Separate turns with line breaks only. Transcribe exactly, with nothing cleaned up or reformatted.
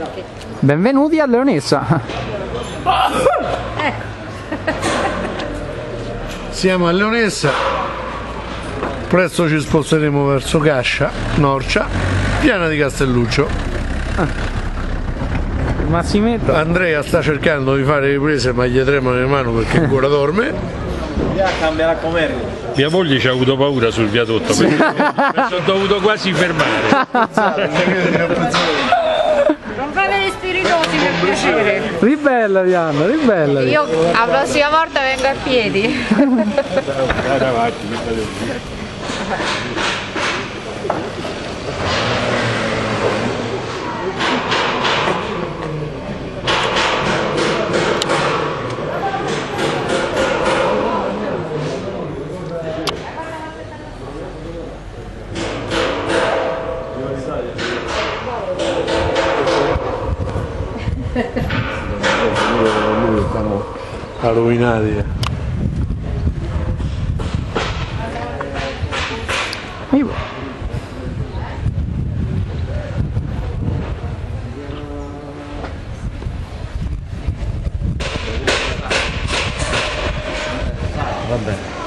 Benvenuti a Leonessa.
Ecco.
Siamo a Leonessa, presto ci sposteremo verso Cascia, Norcia, Piana di Castelluccio.
Massimetta.
Andrea sta cercando di fare riprese ma gli tremano le mani perché ancora dorme.
Cambierà com'è.
Mia moglie ci ha avuto paura sul viadotto perché mi sono dovuto quasi fermare.
Non fate gli spiritosi per piacere.
Ribella Diana, ribella.
Io la prossima volta vengo a piedi.
Siamo rovinati.
Vabbè.